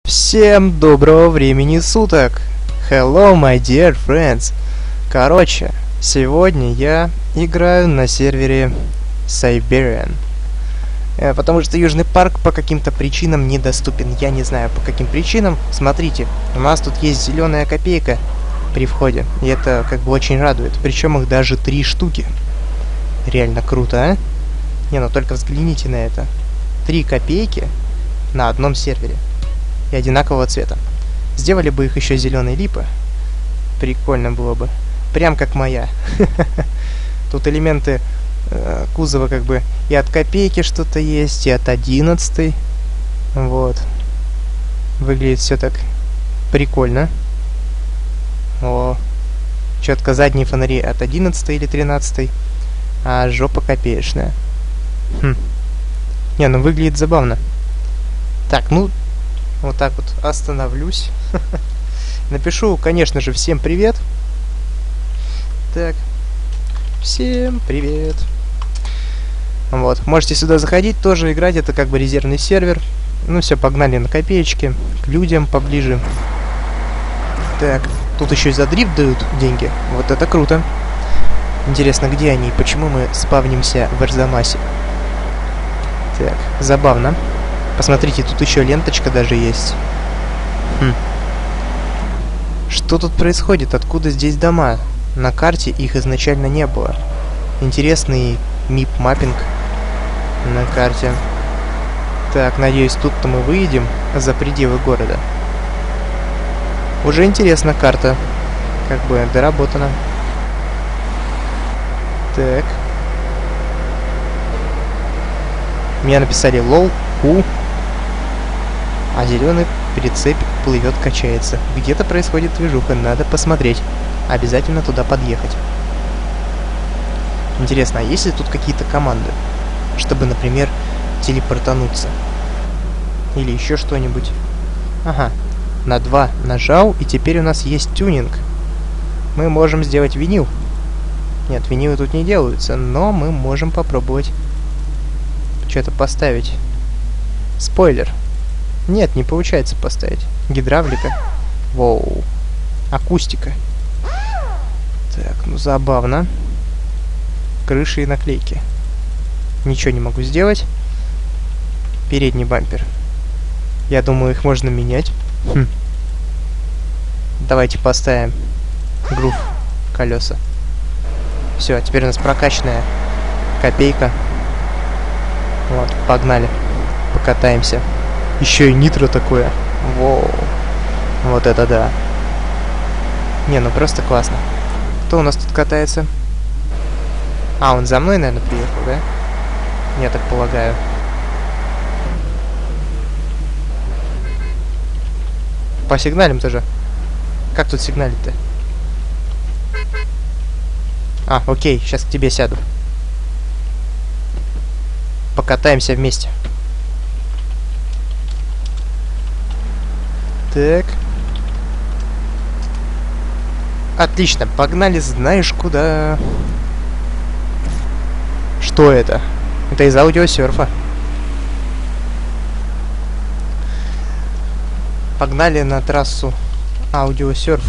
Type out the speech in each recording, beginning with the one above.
Всем доброго времени суток! Hello, my dear friends! Короче, сегодня я играю на сервере Siberian. Потому что Южный парк по каким-то причинам недоступен. Я не знаю по каким причинам. Смотрите, у нас тут есть зеленая копейка при входе. И это как бы очень радует. Причем их даже 3 штуки. Реально круто, а? Не, ну только взгляните на это. 3 копейки на одном сервере. И одинакового цвета. Сделали бы их еще зеленой липы. Прикольно было бы. Прям как моя. Тут элементы кузова как бы и от копейки что-то есть, и от 11. Вот. Выглядит все так прикольно. О. Четко задние фонари от 11 или 13. А жопа копеечная. Не, ну выглядит забавно. Так, ну вот так вот остановлюсь. Напишу, конечно же, всем привет. Так. Всем привет. Вот. Можете сюда заходить, тоже играть. Это как бы резервный сервер. Ну все, погнали на копеечки. К людям поближе. Так. Тут еще и за дрифт дают деньги. Вот это круто. Интересно, где они и почему мы спавнимся в Арзамасе. Так, забавно. Посмотрите, тут еще ленточка даже есть. Что тут происходит? Откуда здесь дома? На карте их изначально не было. Интересный мип-маппинг на карте. Так, надеюсь, тут-то мы выйдем за пределы города. Уже интересно, карта как бы доработана. Так. Меня написали лол, а зеленый прицеп плывет, качается. Где-то происходит движуха, надо посмотреть. Обязательно туда подъехать. Интересно, а есть ли тут какие-то команды? Чтобы, например, телепортануться. Или еще что-нибудь. Ага. На 2 нажал, и теперь у нас есть тюнинг. Мы можем сделать винил. Нет, винилы тут не делаются, но мы можем попробовать что-то поставить. Спойлер. Нет, не получается поставить. Гидравлика. Воу. Акустика. Так, ну забавно. Крыши и наклейки. Ничего не могу сделать. Передний бампер. Я думаю, их можно менять. Давайте поставим грув колеса. Все, теперь у нас прокачанная копейка. Вот, погнали. Покатаемся. Еще и нитро такое. Воу. Вот это да. Не, ну просто классно. Кто у нас тут катается? А, он за мной, наверное, приехал, да? Я так полагаю. Посигналим тоже. Как тут сигналить-то? А, окей, сейчас к тебе сяду. Покатаемся вместе. Так. Отлично, погнали, знаешь куда. Что это? Это из аудиосерфа. Погнали на трассу аудиосерф.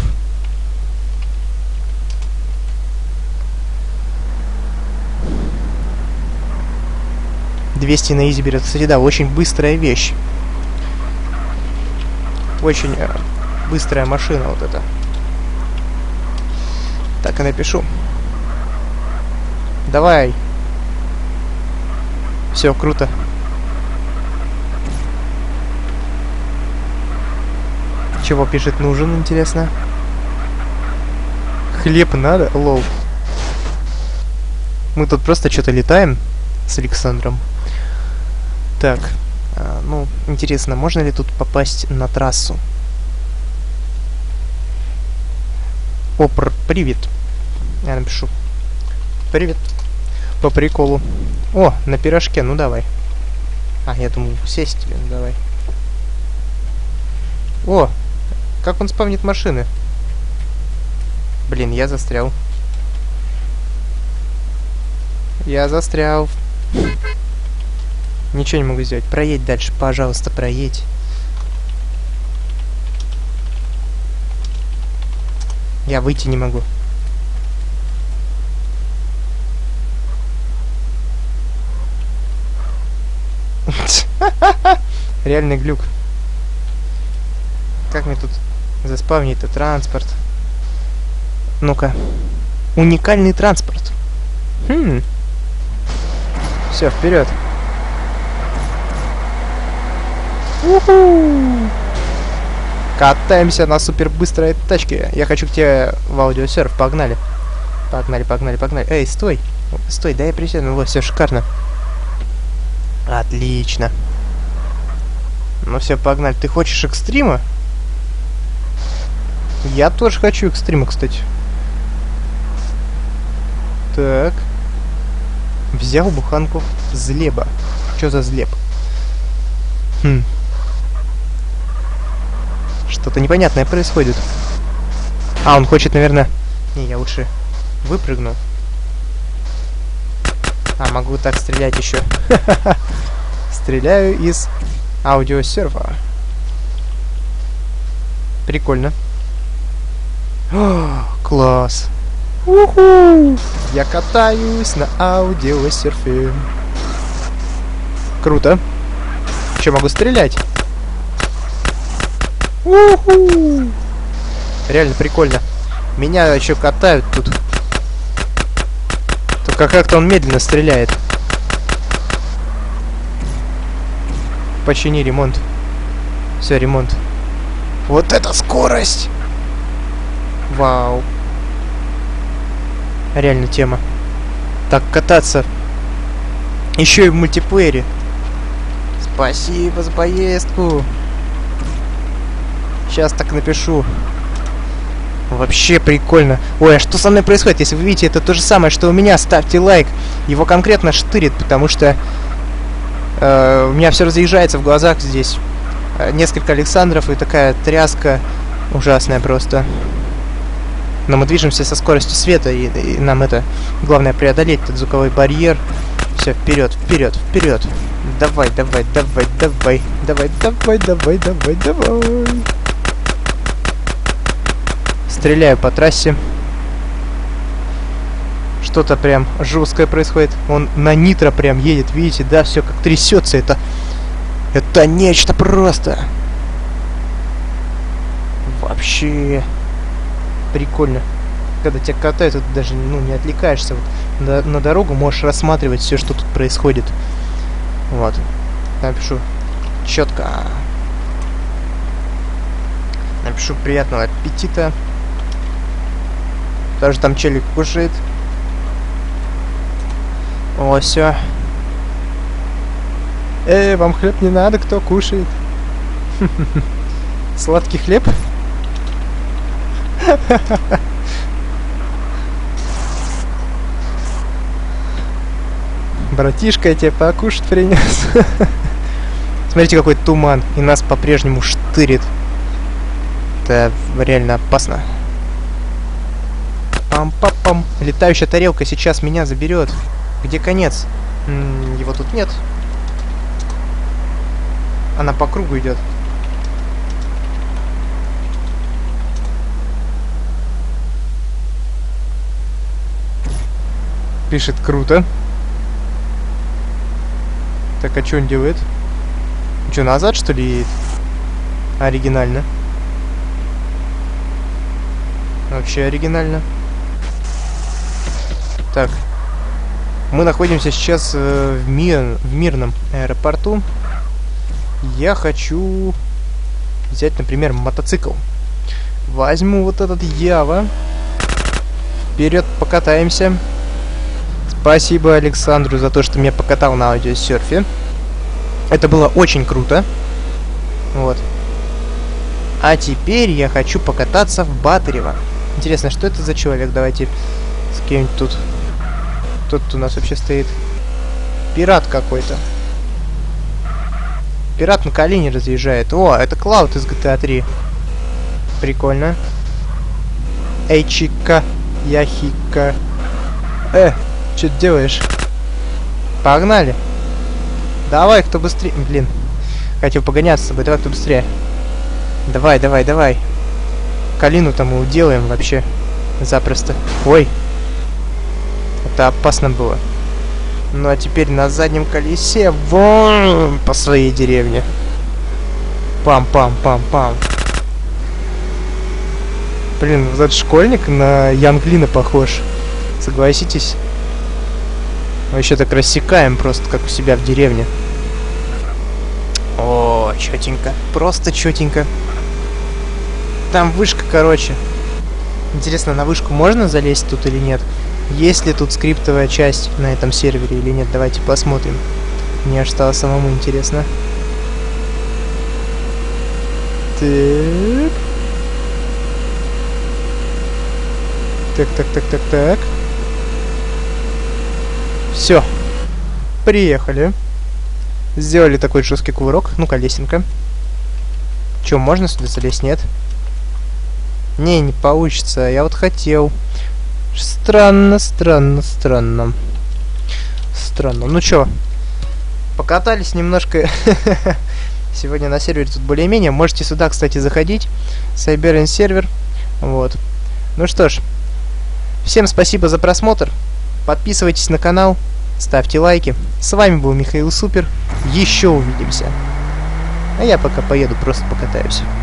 $200 на изи берет. Кстати, да, очень быстрая вещь. Очень быстрая машина вот эта. Так и напишу. Давай. Все, круто. Чего пишет нужен, интересно? Хлеб надо? Лол. Мы тут просто что-то летаем с Александром. Так. Ну, интересно, можно ли тут попасть на трассу? Привет. Я напишу. Привет. По приколу. О, на пирожке, ну давай. А, я думаю, сесть тебе, ну давай. О, как он спавнит машины? Блин, я застрял. Я застрял. Ничего не могу сделать. Проедь дальше, пожалуйста, проедь. Я выйти не могу. Реальный глюк. Как мне тут заспавнить этот транспорт? Ну-ка. Уникальный транспорт. Все, вперед. Катаемся на супер быстрой тачке. Я хочу к тебе в аудиосерф. Погнали. Погнали, погнали, погнали. Эй, стой. Стой, дай я присяду. Ну вот, все шикарно. Отлично. Ну все, погнали. Ты хочешь экстрима? Я тоже хочу экстрима, кстати. Так. Взял буханку злеба. Что за злеб? Что-то непонятное происходит. А, он хочет, наверное... Не, я лучше выпрыгну. А, могу так стрелять еще. Стреляю из аудиосерфа. Прикольно. О, класс. Уху! Я катаюсь на аудиосерфе. Круто. Еще могу стрелять. Уху! Реально прикольно. Меня еще катают тут. Только как-то он медленно стреляет. Почини ремонт. Все, ремонт. Вот это скорость! Вау. Реально тема. Так кататься. Еще и в мультиплеере. Спасибо за поездку. Сейчас так напишу. Вообще прикольно. Ой, а что со мной происходит? Если вы видите, это то же самое, что у меня. Ставьте лайк. Его конкретно штырит, потому что у меня все разъезжается в глазах здесь. Несколько Александров и такая тряска ужасная просто. Но мы движемся со скоростью света, и нам это главное преодолеть этот звуковой барьер. Все, вперед, вперед, вперед. Давай, давай, давай, давай, давай, давай, давай, давай, давай. Стреляю по трассе. Что-то прям жесткое происходит. Он на нитро прям едет, видите, да, все как трясется. Это нечто просто. Вообще прикольно. Когда тебя катают, ты даже не отвлекаешься. Вот, на дорогу можешь рассматривать все, что тут происходит. Вот. Напишу четко. Напишу приятного аппетита. Даже там челик кушает. О, все. Вам хлеб не надо, кто кушает? Сладкий хлеб? Братишка, я тебе покушать принес. Смотрите, какой туман. И нас по-прежнему штырит. Это реально опасно. Пам-пам-пам. Летающая тарелка сейчас меня заберет. Где конец? Его тут нет. Она по кругу идет. Пишет круто. Так, а что он делает? Что, назад, что ли, едет? Оригинально. Вообще оригинально. Так. Мы находимся сейчас в мирном аэропорту. Я хочу взять, например, мотоцикл. Возьму вот этот Ява. Вперед покатаемся. Спасибо Александру за то, что меня покатал на аудиосерфе. Это было очень круто. Вот. А теперь я хочу покататься в Батарево. Интересно, что это за человек? Давайте с кем-нибудь тут. Кто тут у нас вообще стоит? Пират какой-то. Пират на колени разъезжает. О, это Клауд из GTA 3. Прикольно. Эй, чика, яхика. Что ты делаешь? Погнали. Давай, кто быстрее. Блин. Хотел погоняться с тобой. Давай, кто быстрее. Давай, давай, давай. Калину-то мы уделаем вообще. Запросто. Ой! Это опасно было. Ну а теперь на заднем колесе вон по своей деревне. Пам-пам-пам-пам. Блин, вот этот школьник на Янглина похож. Согласитесь? Мы еще так рассекаем просто, как у себя в деревне. О, чётенько. Просто чётенько. Там вышка, короче. Интересно, на вышку можно залезть тут или нет? Есть ли тут скриптовая часть на этом сервере или нет? Давайте посмотрим. Мне аж стало самому интересно. Так. Все. Приехали. Сделали такой жесткий кувырок. Ну-ка, лесенка. Че, можно сюда залезть? Нет? Не получится. Я вот хотел. Странно. Ну чё, покатались немножко. Сегодня на сервере тут более-менее. Можете сюда, кстати, заходить. Siberian сервер. Вот. Ну что ж. Всем спасибо за просмотр. Подписывайтесь на канал. Ставьте лайки. С вами был Михаил Супер. Еще увидимся. А я пока поеду, просто покатаюсь.